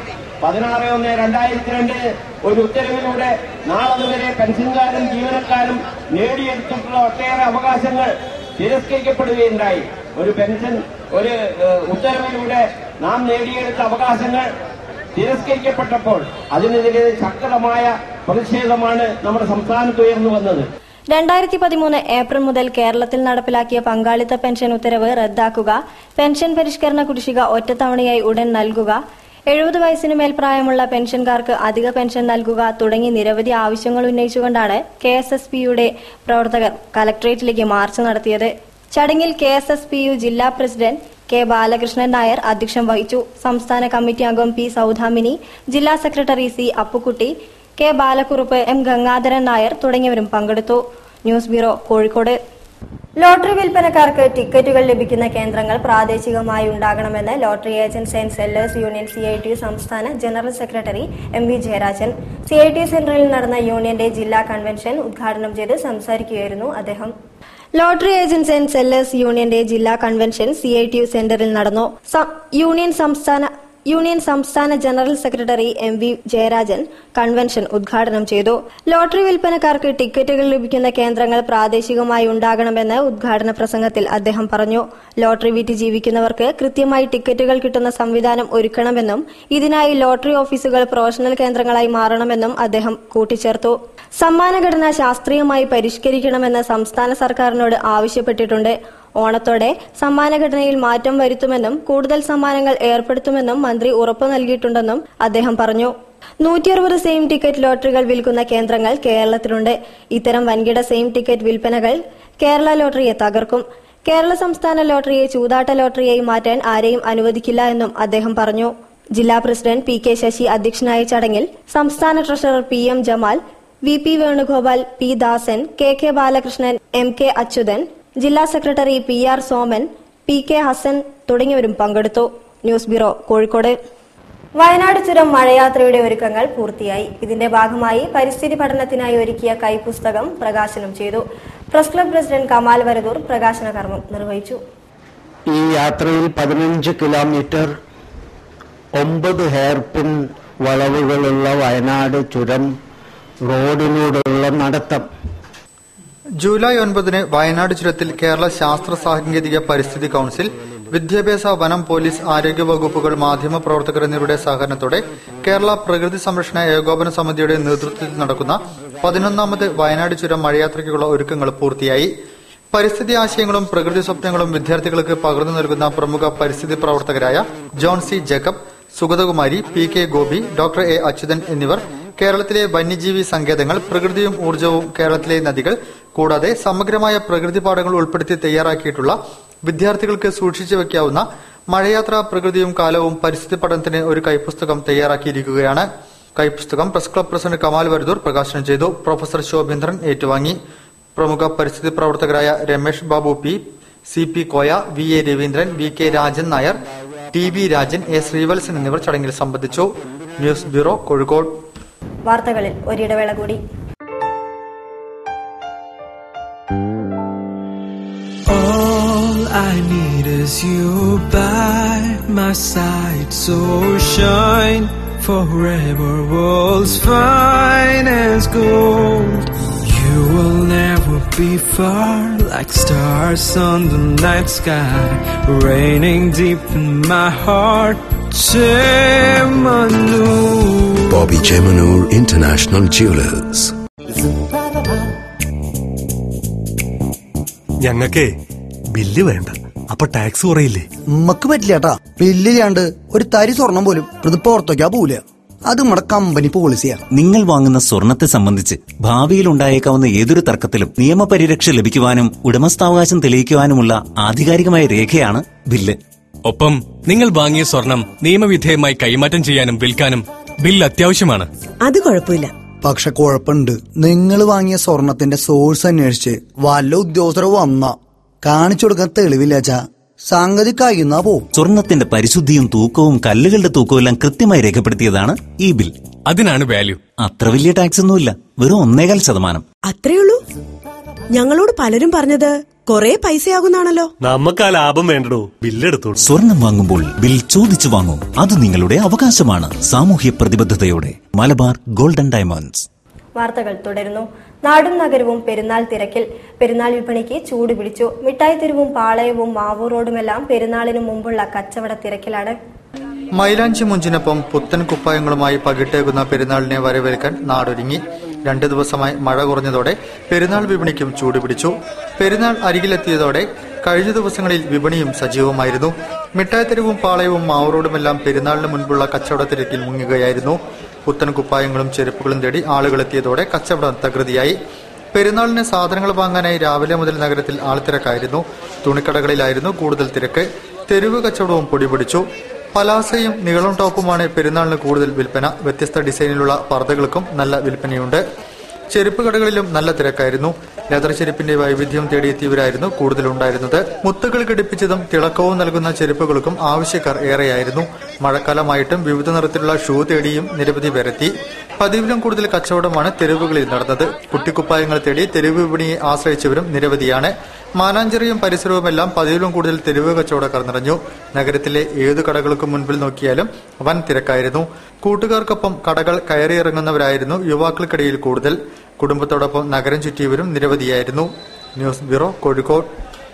Q: 16/1/2002 ഒരു ഉത്തരവിലൂടെ നാളെ വരെ പെൻഷൻകാരും ജീവനക്കാരും നേടിയെടുത്തിട്ടുള്ള ഒട്ടേറെ അവകാശങ്ങൾ തിരസ്കരിക്കപ്പെടുകയുണ്ടായി. ഒരു പെൻഷൻ ഉത്തരവിലൂടെ നാം നേടിയെടുത്ത അവകാശങ്ങൾ തിരസ്കരിക്കപ്പെട്ടപ്പോൾ അതിനെതിരെ ശക്തമായ പ്രതിഷേധമാണ് നമ്മുടെ സംസ്ഥാനത്ത് ഉയർന്നു വന്നത്.
C: 2013 ഏപ്രിൽ മുതൽ കേരളത്തിൽ നടപ്പിലാക്കിയ പങ്കാളിത്ത പെൻഷൻ ഉത്തരവ് റദ്ദാക്കുക, പെൻഷൻ പരിഷ്കരണ കുടിശ്ശിക ഒറ്റത്തവണയായി ഉടൻ നൽകുക, 70 വയസ്സിനു മേൽ പ്രായമുള്ള പെൻഷൻകാർക്ക് അധിക പെൻഷൻ നൽകുക തുടങ്ങി നിരവധി ആവശ്യങ്ങൾ ഉന്നയിച്ചുകൊണ്ടാണ് KSSPയുടെ പ്രവർത്തകർ കളക്ടറേറ്റിലേക്ക് മാർച്ച് നടത്തിയത്. ചടങ്ങിൽ KSSPU ജില്ലാ പ്രസിഡന്റ് K. ബാലകൃഷ്ണൻ നായർ അധ്യക്ഷം വഹിച്ചു. സംസ്ഥാന കമ്മിറ്റി അംഗം P. സൌദാമിനി, ജില്ലാ secretary C. Appukutty, K. Balakurup, M. Gangadharan Nair തുടങ്ങിയവരും പങ്കെടുത്തു. News bureau, Kozhikode. ലോട്ടറി വിൽപ്പനക്കാർക്ക് ടിക്കറ്റുകൾ ലഭിക്കുന്ന കേന്ദ്രങ്ങൾ പ്രാദേശികമായി ഉണ്ടാകണമെന്ന് lottery agents and sellers union CITU സംസ്ഥാന general secretary MV Jayarajan. CITU സെന്ററിൽ നടന്ന യൂണിയന്റെ ജില്ലാ കൺവെൻഷൻ ഉദ്ഘാടനം ചെയ്ത് സംസാരിക്കുകയായിരുന്നു അദ്ദേഹം. ലോട്ടറി ഏജന്റ്സ് ആൻഡ് സെല്ലേഴ്സ് യൂണിയന്റെ ജില്ലാ കൺവെൻഷൻ CITU സെന്ററിൽ നടന്നു. യൂണിയൻ സംസ്ഥാന general secretary MV Jayarajan convention ഉദ്ഘാടനം ചെയ്തു. ലോട്ടറി വിൽപ്പനക്കാർക്ക് ടിക്കറ്റുകൾ ലഭിക്കുന്ന കേന്ദ്രങ്ങൾ പ്രാദേശികമായി ഉണ്ടാകണമെന്ന് ഉദ്ഘാടന പ്രസംഗത്തിൽ അദ്ദേഹം പറഞ്ഞു. ലോട്ടറി വിറ്റ് ജീവിക്കുന്നവർക്ക് കൃത്യമായി ടിക്കറ്റുകൾ കിട്ടുന്ന സംവിധാനം ഒരുക്കണമെന്നും ഇതിനായി ലോട്ടറി ഓഫീസുകൾ പ്രൊഫഷണൽ കേന്ദ്രങ്ങളായി മാറണമെന്നും അദ്ദേഹം കൂട്ടിച്ചേർത്തു. സമ്മാനഘടന ശാസ്ത്രീയമായി പരിഷ്കരിക്കണമെന്ന് സംസ്ഥാന സർക്കാരിനോട് ആവശ്യപ്പെട്ടിട്ടുണ്ട്. ഓണത്തോടെ സമ്മാനഘടനയിൽ മാറ്റം വരുത്തുമെന്നും കൂടുതൽ സമ്മാനങ്ങൾ ഏർപ്പെടുത്തുമെന്നും മന്ത്രി ഉറപ്പു നൽകിയിട്ടുണ്ടെന്നും അദ്ദേഹം പറഞ്ഞു. 160 സെയിം ടിക്കറ്റ് ലോട്ടറികൾ വിൽക്കുന്ന കേന്ദ്രങ്ങൾ കേരളത്തിലുണ്ട്. ഇത്തരം വൻകിട സെയിം ടിക്കറ്റ് വിൽപ്പനകൾ കേരള ലോട്ടറിയെ തകർക്കും. കേരള സംസ്ഥാന ലോട്ടറിയെ ചൂതാട്ട ലോട്ടറിയായി മാറ്റാൻ ആരെയും അനുവദിക്കില്ല എന്നും അദ്ദേഹം പറഞ്ഞു. ജില്ലാ പ്രസിഡന്റ് PK ശശി അധ്യക്ഷനായ ചടങ്ങിൽ സംസ്ഥാന treasurer PM Jamal, VP Venugopal, P Dasan, KK Balakrishnan, MK Achuthan, ജില്ലാ secretary PR Soman, PK Hasan തുടങ്ങിയവരും പങ്കെടുത്തു. News bureau, Kozhikode. വയനാട് ചുരം മഴയാത്രയുടെ ഒരുക്കങ്ങൾ പൂർത്തിയായി. ഇതിന്റെ ഭാഗമായി പരിസ്ഥിതി പഠനത്തിനായി ഒരുക്കിയ കൈപ്പുസ്തകം പ്രകാശനം ചെയ്തു. Press club president Kamal Varadoor പ്രകാശന കർമ്മം നിർവഹിച്ചു.
R: ഈ യാത്രയിൽ 15 കിലോമീറ്റർ 9 ഹെയർപിൻ വളവുകളുള്ള വയനാട് ചുരം റോഡിലൂടെയുള്ള നടത്തം.
A: ജൂലൈ 9 വയനാട് ചുരത്തിൽ കേരള ശാസ്ത്ര സാങ്കേതിക പരിസ്ഥിതി കൌൺസിൽ, വിദ്യാഭ്യാസ, വനം, പോലീസ്, ആരോഗ്യ വകുപ്പുകൾ, മാധ്യമ പ്രവർത്തകർ എന്നിവരുടെ സഹകരണത്തോടെ കേരള പ്രകൃതി സംരക്ഷണ ഏകോപന സമിതിയുടെ നേതൃത്വത്തിൽ നടക്കുന്ന 11ാമത് വയനാട് ചുരം മഴയാത്രയ്ക്കുള്ള ഒരുക്കങ്ങൾ പൂർത്തിയായി. പരിസ്ഥിതി ആശയങ്ങളും പ്രകൃതി സ്വപ്നങ്ങളും വിദ്യാർത്ഥികൾക്ക് പകർന്നു നൽകുന്ന പ്രമുഖ പരിസ്ഥിതി പ്രവർത്തകരായ John C. Jacob, Sugathakumari, PK Gopi, doctor A. Achuthan എന്നിവർ കേരളത്തിലെ വന്യജീവി സങ്കേതങ്ങൾ, പ്രകൃതിയും ഊർജ്ജവും, കേരളത്തിലെ നദികൾ കൂടാതെ സമഗ്രമായ പ്രകൃതി പാഠങ്ങൾ ഉൾപ്പെടുത്തി തയ്യാറാക്കിയിട്ടുള്ള വിദ്യാർത്ഥികൾക്ക് സൂക്ഷിച്ചു വയ്ക്കാവുന്ന മഴയാത്ര, പ്രകൃതിയും കാലവും പരിസ്ഥിതി പഠനത്തിന് ഒരു കൈപ്പുസ്തകം തയ്യാറാക്കിയിരിക്കുകയാണ്. കൈപ്പുസ്തകം press club president Kamal Varadoor പ്രകാശനം ചെയ്തു. പ്രൊഫസർ ശോഭേന്ദ്രൻ ഏറ്റുവാങ്ങി. പ്രമുഖ പരിസ്ഥിതി പ്രവർത്തകരായ Ramesh Babu P, CP Koya, VA Raveendran, VK Rajan Nair, TB Rajan, A Sreevalsan എന്നിവർ ചടങ്ങിൽ സംബന്ധിച്ചു. News bureau, Kozhikode.
C: വാർത്തകളിൽ ഒരിടവേള കൂടി.
J: All I need is you by my side, so shine forever, world's finest gold. You will never be far, like stars on the night sky, raining deep in my heart. Chemanur.
B: Bobby Chemanur International Jewelers.
S: ഞങ്ങക്കേ bill വേണ്ട, അപ്പൊ tax കുറയില്ലേ?
T: നമ്മക്ക് പറ്റില്ല കേട്ടാ. Bill ചെയ്യാണ്ട് ഒരു തരി സ്വർണം പോലും പ്രതിപ്പ ഓർത്തോക്കാ പോവില്ല. അത് നമ്മുടെ കമ്പനി പോളിസിയാ.
U: നിങ്ങൾ വാങ്ങുന്ന സ്വർണത്തെ സംബന്ധിച്ച് ഭാവിയിൽ ഉണ്ടായേക്കാവുന്ന ഏതൊരു തർക്കത്തിലും നിയമപരിരക്ഷ ലഭിക്കുവാനും ഉടമസ്ഥാവകാശം തെളിയിക്കുവാനുമുള്ള ആധികാരികമായ രേഖയാണ് ബില്ല്.
V: ഒപ്പം നിങ്ങൾ വാങ്ങിയ സ്വർണം നിയമവിധേയമായി കൈമാറ്റം ചെയ്യാനും വിൽക്കാനും ബില്ല് അത്യാവശ്യമാണ്.
T: അത് കുഴപ്പമില്ല. പക്ഷെ കുഴപ്പമുണ്ട്. നിങ്ങൾ വാങ്ങിയ സ്വർണത്തിന്റെ സോഴ്സ് അന്വേഷിച്ച് വല്ല ഉദ്യോഗസ്ഥർ വന്ന കാണിച്ചു കൊടുക്കാൻ തെളിവില്ലാച്ചാ സംഗതി കഴിയുന്നാ പോവും.
U: സ്വർണത്തിന്റെ പരിശുദ്ധിയും തൂക്കവും കല്ലുകളുടെ തൂക്കവും എല്ലാം കൃത്യമായി രേഖപ്പെടുത്തിയതാണ് ഈ ബിൽ.
V: അതിനാണ് വാല്യൂ.
U: അത്ര വലിയ ടാക്സ് ഒന്നുമില്ല, വെറും 1.25%.
W: അത്രയുള്ളൂ? ഞങ്ങളോട് പലരും പറഞ്ഞത് കൊറേ പൈസയാകുന്നാണല്ലോ.
S: നമുക്ക് ആ ലാഭം വേണ്ടോ, ബില്ലെടുത്തോളൂ.
U: സ്വർണം വാങ്ങുമ്പോൾ ബിൽ ചോദിച്ചു വാങ്ങും. അത് നിങ്ങളുടെ അവകാശമാണ്. സാമൂഹ്യ പ്രതിബദ്ധതയോടെ മലബാർ ഗോൾഡൻ ഡയമണ്ട്സ്.
C: വാർത്തകൾ തുടരുന്നു. നാടും നഗരവും പെരുന്നാൾ തിരക്കിൽ. പെരുന്നാൾ വിപണിക്ക് ചൂട് പിടിച്ചു. മിഠായി തെരുവും പാളയവും മാവൂർ റോഡുമെല്ലാം പെരുന്നാളിന് മുമ്പുള്ള കച്ചവട തിരക്കിലാണ്.
A: മൈലാഞ്ചി മുഞ്ചിനൊപ്പം പുത്തൻ കുപ്പായങ്ങളുമായി പകിട്ടേകുന്ന പെരുന്നാളിനെ വരവേൽക്കാൻ നാടൊരുങ്ങി. 2 ദിവസമായി മഴ കുറഞ്ഞതോടെ പെരുന്നാൾ വിപണിക്കും ചൂടുപിടിച്ചു. പെരുന്നാൾ അരികിലെത്തിയതോടെ കഴിഞ്ഞ ദിവസങ്ങളിൽ വിപണിയും സജീവമായിരുന്നു. മിഠായിത്തെരുവും പാളയവും മാവൂറോടുമെല്ലാം പെരുന്നാളിന് മുൻപുള്ള കച്ചവട തിരക്കിൽ മുങ്ങുകയായിരുന്നു. പുത്തൻ കുപ്പായങ്ങളും ചെരുപ്പുകളും തേടി ആളുകളെത്തിയതോടെ കച്ചവടം തകൃതിയായി. പെരുന്നാളിന് സാധനങ്ങൾ വാങ്ങാനായി രാവിലെ മുതൽ നഗരത്തിൽ ആൾത്തിരക്കായിരുന്നു. തുണിക്കടകളിലായിരുന്നു കൂടുതൽ തിരക്ക്. തെരുവ് കച്ചവടവും പൊടിപിടിച്ചു. പലാസയും നീളം ടോപ്പുമാണ് പെരുന്നാളിന് കൂടുതൽ വിൽപ്പന. വ്യത്യസ്ത ഡിസൈനിലുള്ള പർദ്ദകൾക്കും നല്ല വിൽപ്പനയുണ്ട്. ചെരുപ്പ് കടകളിലും നല്ല തിരക്കായിരുന്നു. ലെതർ ചെരുപ്പിന്റെ വൈവിധ്യം തേടിയെത്തിയവരായിരുന്നു കൂടുതലുണ്ടായിരുന്നത്. മുത്തുകൾ ഘടിപ്പിച്ചതും തിളക്കവും നൽകുന്ന ചെരുപ്പുകൾക്കും ആവശ്യക്കാർ ഏറെയായിരുന്നു. മഴക്കാലമായിട്ടും വിവിധ നിറത്തിലുള്ള ഷൂ തേടിയും നിരവധി പേരെത്തി. പതിവിലും കൂടുതൽ കച്ചവടമാണ് തെരുവുകളിൽ നടന്നത്. കുട്ടിക്കുപ്പായങ്ങൾ തേടി തെരുവ് വിപണിയെ ആശ്രയിച്ചവരും നിരവധിയാണ്. മാനാഞ്ചിറയും പരിസരവുമെല്ലാം പതിവിലും കൂടുതൽ തെരുവ് കച്ചവടക്കാർ നിറഞ്ഞു. നഗരത്തിലെ ഏതു കടകൾക്കും മുൻപിൽ നോക്കിയാലും വൻ തിരക്കായിരുന്നു. കൂട്ടുകാർക്കൊപ്പം കടകൾ കയറിയിറങ്ങുന്നവരായിരുന്നു യുവാക്കൾക്കിടയിൽ കൂടുതൽ. കുടുംബത്തോടൊപ്പം നഗരം ചുറ്റിയവരും നിരവധിയായിരുന്നു. News bureau, Kozhikode.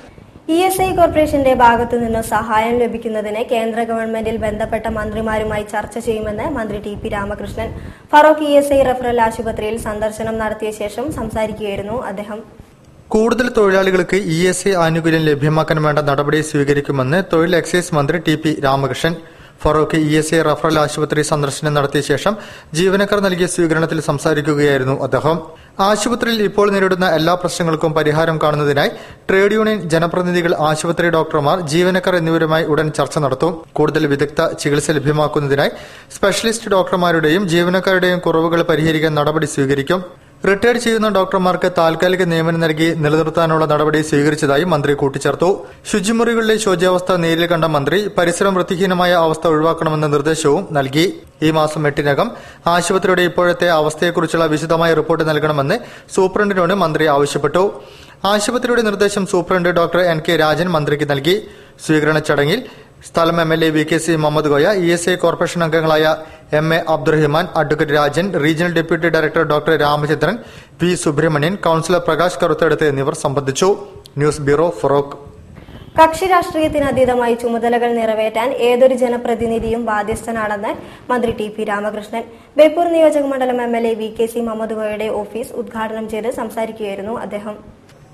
C: ESI കോർപ്പറേഷന്റെ ഭാഗത്തു നിന്ന് സഹായം ലഭിക്കുന്നതിന് കേന്ദ്ര ഗവൺമെന്റിൽ ബന്ധപ്പെട്ട മന്ത്രിമാരുമായി ചർച്ച ചെയ്യുമെന്ന് മന്ത്രി TP Ramakrishnan. Feroke ESI referral ആശുപത്രിയിൽ സന്ദർശനം നടത്തിയ ശേഷം സംസാരിക്കുകയായിരുന്നു അദ്ദേഹം.
A: കൂടുതൽ തൊഴിലാളികൾക്ക് ESI ആനുകൂല്യം ലഭ്യമാക്കാൻ വേണ്ട നടപടി സ്വീകരിക്കുമെന്ന് തൊഴിൽ എക്സൈസ് മന്ത്രി TP Ramakrishnan Feroke ESI referral ആശുപത്രി സന്ദർശനം നടത്തിയ ശേഷം ജീവനക്കാർ നൽകിയ സ്വീകരണത്തിൽ സംസാരിക്കുകയായിരുന്നു അദ്ദേഹം. ആശുപത്രിയിൽ ഇപ്പോൾ നേരിടുന്ന എല്ലാ പ്രശ്നങ്ങൾക്കും പരിഹാരം കാണുന്നതിനായി ട്രേഡ് യൂണിയൻ ജനപ്രതിനിധികൾ, ആശുപത്രി ഡോക്ടർമാർ, ജീവനക്കാർ എന്നിവരുമായി ഉടൻ ചർച്ച നടത്തും. കൂടുതൽ വിദഗ്ധ ചികിത്സ ലഭ്യമാക്കുന്നതിനായി സ്പെഷ്യലിസ്റ്റ് ഡോക്ടർമാരുടെയും ജീവനക്കാരുടെയും കുറവുകൾ പരിഹരിക്കാൻ നടപടി സ്വീകരിക്കും. റിട്ടയർഡ് ചെയ്യുന്ന ഡോക്ടർമാർക്ക് താൽക്കാലിക നിയമനം നൽകി നിലനിർത്താനുള്ള നടപടി സ്വീകരിച്ചതായി മന്ത്രി കൂട്ടിച്ചേർത്തു. ശുചിമുറികളിലെ ശോച്യാവസ്ഥ നേരിൽ കണ്ട മന്ത്രി പരിസരം വൃത്തിഹീനമായ അവസ്ഥ ഒഴിവാക്കണമെന്ന നിർദ്ദേശവും നൽകി. ഈ മാസം 8-നകം ആശുപത്രിയുടെ ഇപ്പോഴത്തെ അവസ്ഥയെക്കുറിച്ചുള്ള വിശദമായ റിപ്പോർട്ട് നൽകണമെന്ന് സൂപ്രണ്ടിനോട് മന്ത്രി ആവശ്യപ്പെട്ടു. ആശുപത്രിയുടെ നിർദ്ദേശം സൂപ്രണ്ട് ഡോക്ടർ NK രാജൻ മന്ത്രിക്ക് നൽകി. സ്വീകരണ ചടങ്ങിൽ സ്ഥലം MLA VKC Muhammed Koya, ESI corporation അംഗങ്ങളായ MA Abdurahiman, advocate Rajan, regional deputy director doctor Ramachandran, V Subramanian, councillor Prakash Karuthedath എന്നിവർ സംബന്ധിച്ചു. News bureau, Feroke.
C: കക്ഷി രാഷ്ട്രീയത്തിന് അതീതമായി ചുമതലകൾ നിറവേറ്റാൻ ഏതൊരു ജനപ്രതിനിധിയും ബാധ്യസ്ഥനാണെന്ന് മന്ത്രി TP രാമകൃഷ്ണൻ. ബേപ്പൂർ നിയോജക മണ്ഡലം MLA VKC മുഹമ്മദ് കോയയുടെ ഓഫീസ് ഉദ്ഘാടനം ചെയ്ത് സംസാരിക്കുകയായിരുന്നു അദ്ദേഹം.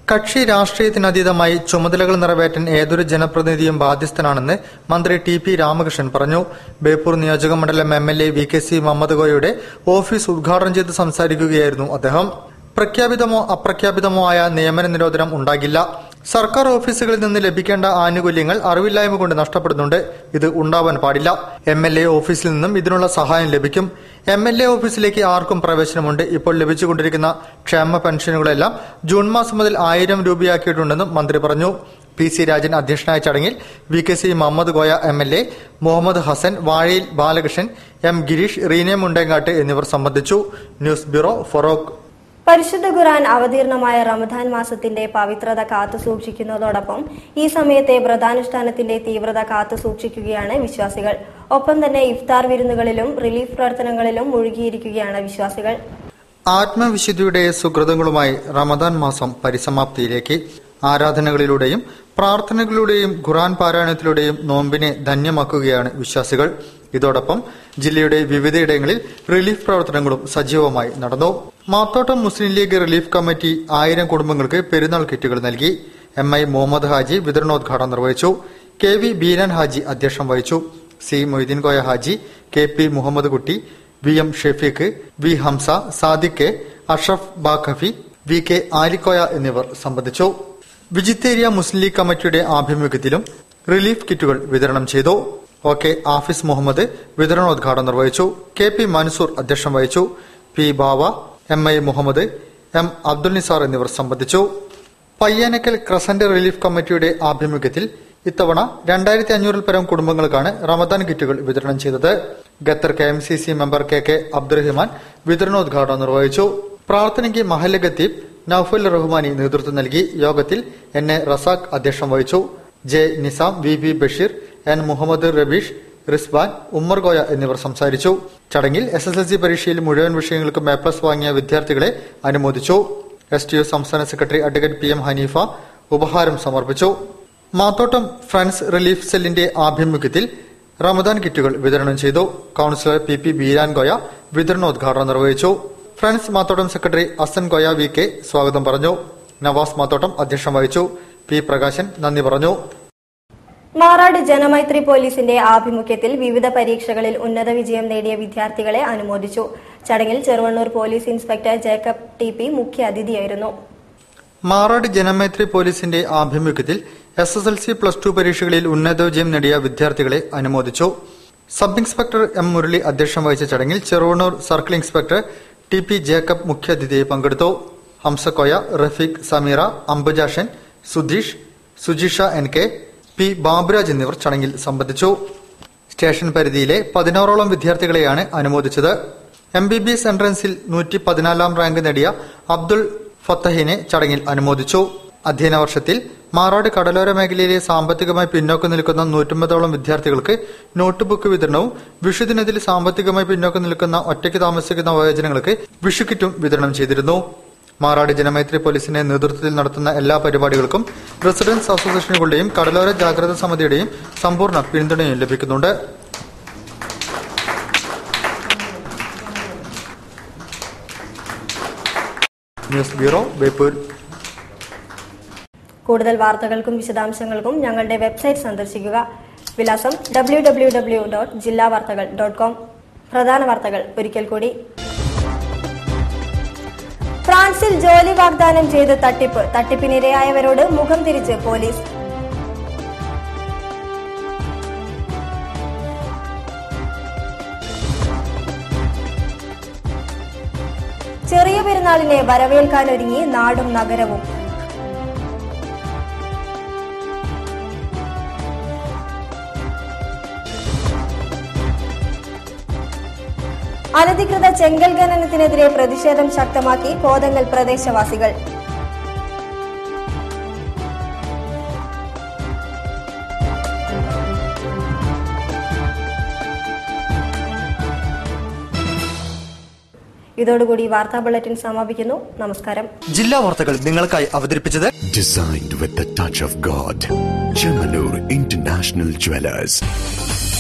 A: കക്ഷി രാഷ്ട്രീയത്തിനതീതമായി ചുമതലകൾ നിറവേറ്റാൻ ഏതൊരു ജനപ്രതിനിധിയും ബാധ്യസ്ഥനാണെന്ന് മന്ത്രി ടി.പി. രാമകൃഷ്ണൻ പറഞ്ഞു. ബേപ്പൂർ നിയോജകമണ്ഡലം എം.എൽ.എ. വി.കെ.സി. മുഹമ്മദ് കോയയുടെ ഓഫീസ് ഉദ്ഘാടനം ചെയ്ത് സംസാരിക്കുകയായിരുന്നു അദ്ദേഹം. പ്രഖ്യാപിതമോ അപ്രഖ്യാപിതമോ ആയ നിയമന നിരോധനം ഉണ്ടാകില്ല. സർക്കാർ ഓഫീസുകളിൽ നിന്ന് ലഭിക്കേണ്ട ആനുകൂല്യങ്ങൾ അറിവില്ലായ്മ കൊണ്ട് നഷ്ടപ്പെടുന്നുണ്ട്. ഇത് ഉണ്ടാവാൻ പാടില്ല. എം.എൽ.എ. ഓഫീസിൽ നിന്നും ഇതിനുള്ള സഹായം ലഭിക്കും. എം.എൽ.എ. ഓഫീസിലേക്ക് ആർക്കും പ്രവേശനമുണ്ട്. ഇപ്പോൾ ലഭിച്ചുകൊണ്ടിരിക്കുന്ന ക്ഷേമ പെൻഷനുകളെല്ലാം ജൂൺ മാസം മുതൽ 1000 രൂപയാക്കിയിട്ടുണ്ടെന്നും മന്ത്രി പറഞ്ഞു. പി.സി. രാജൻ അധ്യക്ഷനായ ചടങ്ങിൽ VKC. Muhammed Koya MLA., Muhammed Hasan, Vazhayil Balakrishnan, M. Girish, Rene Mundenkattu എന്നിവർ സംബന്ധിച്ചു. News bureau, Feroke.
C: പരിശുദ്ധ ഖുർആൻ അവതീർണമായ റമദാൻ മാസത്തിന്റെ പവിത്രത കാത്തുസൂക്ഷിക്കുന്നതോടൊപ്പം ഈ സമയത്തെ വ്രതാനുഷ്ഠാനത്തിന്റെ തീവ്രത കാത്തുസൂക്ഷിക്കുകയാണ് വിശ്വാസികൾ. ഒപ്പം തന്നെ ഇഫ്താർ വിരുന്നുകളിലും റിലീഫ് പ്രവർത്തനങ്ങളിലും മുഴുകിയിരിക്കുകയാണ് വിശ്വാസികൾ.
A: ആത്മവിശുദ്ധിയുടെ സുകൃതങ്ങളുമായി റമദാൻ മാസം പരിസമാപ്തിയിലേക്ക്. ആരാധനകളിലൂടെയും പ്രാർത്ഥനകളിലൂടെയും ഖുർആൻ പാരായണത്തിലൂടെയും നോമ്പിനെ ധന്യമാക്കുകയാണ് വിശ്വാസികൾ. ഇതോടൊപ്പം ജില്ലയുടെ വിവിധയിടങ്ങളിൽ റിലീഫ് പ്രവർത്തനങ്ങളും സജീവമായി നടന്നു. മാത്തോട്ടം മുസ്ലിം ലീഗ് റിലീഫ് കമ്മിറ്റി 1000 കുടുംബങ്ങൾക്ക് പെരുന്നാൾ കിറ്റുകൾ നൽകി. എം.ഐ. മുഹമ്മദ് ഹാജി വിതരണോദ്ഘാടനം നിർവഹിച്ചു. കെ.വി. ബീരാൻ ഹാജി അധ്യക്ഷം വഹിച്ചു. C. Moideen Koya Haji, KP. Muhammed Kutty, VM. Shefeeq, V. Hamza, Sadiq K, Ashraf Baqavi, VK. Alikoya എന്നിവർ സംബന്ധിച്ചു. വിജിത്തേരിയ മുസ്ലിം ലീഗ് കമ്മിറ്റിയുടെ ആഭിമുഖ്യത്തിലും റിലീഫ് കിറ്റുകൾ വിതരണം ചെയ്തു. ഒ.കെ. ആഫിസ് മുഹമ്മദ് വിതരണോദ്ഘാടനം നിർവഹിച്ചു. കെ.പി. മൻസൂർ അധ്യക്ഷം വഹിച്ചു. P. Bava, MI. Muhammed, M. Abdul Nisar എന്നിവർ സംബന്ധിച്ചു. പയ്യാനക്കൽ ക്രസന്റ് റിലീഫ് കമ്മിറ്റിയുടെ ആഭിമുഖ്യത്തിൽ ഇത്തവണ 2500 പരം കുടുംബങ്ങൾക്കാണ് റമദാൻ കിറ്റുകൾ വിതരണം ചെയ്തത്. Qatar KMCC member K Abdurahiman വിതരണോദ്ഘാടനം നിർവഹിച്ചു. പ്രാർത്ഥനയ്ക്ക് മഹല്ല് ഖത്തീബ് നൌഫൽ റഹ്മാനി നേതൃത്വം നൽകി. യോഗത്തിൽ N.A. റസാഖ് അധ്യക്ഷം വഹിച്ചു. J. Nizam, V. Basheer, N. Muhammed Rabeesh, Rizban, Ummer Koya എന്നിവർ സംസാരിച്ചു. ചടങ്ങിൽ SSLC പരീക്ഷയിൽ മുഴുവൻ വിഷയങ്ങൾക്കും A+ വാങ്ങിയ വിദ്യാർത്ഥികളെ അനുമോദിച്ചു. STU സംസ്ഥാന സെക്രട്ടറി അഡ്വക്കേറ്റ് PM ഹനീഫ ഉപഹാരം സമർപ്പിച്ചു. മാത്തോട്ടം ഫ്രണ്ട്സ് റിലീഫ് സെല്ലിന്റെ ആഭിമുഖ്യത്തിൽ റമദാൻ കിറ്റുകൾ വിതരണം ചെയ്തു. കൌൺസിലർ PP ബീരാൻ കോയ വിതരണോദ്ഘാടനം നിർവഹിച്ചു. Friends Mathottam secretary Asan Koya VK സ്വാഗതം പറഞ്ഞു. നവാസ് മാത്തോട്ടം അധ്യക്ഷം വഹിച്ചു. P. പ്രകാശൻ നന്ദി പറഞ്ഞു.
C: മാറാട് ജനമൈത്രി പോലീസിന്റെ ആഭിമുഖ്യത്തിൽ വിവിധ പരീക്ഷകളിൽ ഉന്നത വിജയം നേടിയ വിദ്യാർത്ഥികളെ അനുമോദിച്ചു. ചടങ്ങിൽ Cheruvannur police inspector Jacob TP മുഖ്യ അതിഥിയായിരുന്നു.
A: മാറാട് ജനമൈത്രി പോലീസിന്റെ ആഭിമുഖ്യത്തിൽ SSLC +2 പരീക്ഷകളിൽ ഉന്നത വിജയം നേടിയ വിദ്യാർത്ഥികളെ അനുമോദിച്ചു. Sub inspector M. മുരളി അധ്യക്ഷം വഹിച്ച ചടങ്ങിൽ Cheruvannur circle inspector TP Jacob മുഖ്യാതിഥിയായി പങ്കെടുത്തു. Hamsakoya, Rafeeq, Sameera, Ambujakshan, Sudheesh, Sujisha NK, P. ബാബുരാജ് എന്നിവർ ചടങ്ങിൽ സംബന്ധിച്ചു. സ്റ്റേഷൻ പരിധിയിലെ 16ഓളം വിദ്യാർത്ഥികളെയാണ് അനുമോദിച്ചത്. MBBS എൻട്രൻസിൽ 114ാം റാങ്ക് നേടിയ അബ്ദുൾ ഫത്തഹിനെ ചടങ്ങിൽ അനുമോദിച്ചു. അധ്യയന വർഷത്തിൽ മാറാട് കടലോര മേഖലയിലെ സാമ്പത്തികമായി പിന്നോക്കം നിൽക്കുന്ന 150ഓളം വിദ്യാർത്ഥികൾക്ക് നോട്ട് ബുക്ക് വിതരണവും വിഷുദിനത്തിൽ സാമ്പത്തികമായി പിന്നോക്കം നിൽക്കുന്ന ഒറ്റയ്ക്ക് താമസിക്കുന്ന വയോജനങ്ങൾക്ക് വിഷുക്കിറ്റും വിതരണം ചെയ്തിരുന്നു. മാറാട് ജനമൈത്രി പോലീസിന്റെ നേതൃത്വത്തിൽ നടത്തുന്ന എല്ലാ പരിപാടികൾക്കും റെസിഡൻസ് അസോസിയേഷനുകളുടെയും കടലോര ജാഗ്രതാ സമിതിയുടെയും സമ്പൂർണ്ണ പിന്തുണയും ലഭിക്കുന്നുണ്ട്. News bureau, Beypore.
C: കൂടുതൽ വാർത്തകൾക്കും വിശദാംശങ്ങൾക്കും ഞങ്ങളുടെ വെബ്സൈറ്റ് സന്ദർശിക്കുക. വിലാസം www.jillavarthakal.com. പ്രധാന വാർത്തകൾ ഒരിക്കൽ കൂടി. ഫ്രാൻസിൽ ജോലി വാഗ്ദാനം ചെയ്ത് തട്ടിപ്പ്. തട്ടിപ്പിനിരയായവരോട് മുഖം തിരിച്ച് പോലീസ്. ചെറിയ പെരുന്നാളിനെ വരവേൽക്കാനൊരുങ്ങി നാടും നഗരവും. അനധികൃത ചെങ്കൽ ഖനനത്തിനെതിരെ പ്രതിഷേധം ശക്തമാക്കി കോതങ്ങൽ പ്രദേശവാസികൾ. ഇതോടുകൂടി വാർത്താ ബുള്ളറ്റിൻ സമാപിക്കുന്നു. നമസ്കാരം.
A: ജില്ലാ വാർത്തകൾ നിങ്ങൾക്കായി അവതരിപ്പിച്ചത്
B: Designed with the touch of God. Chemanur International Jewelers.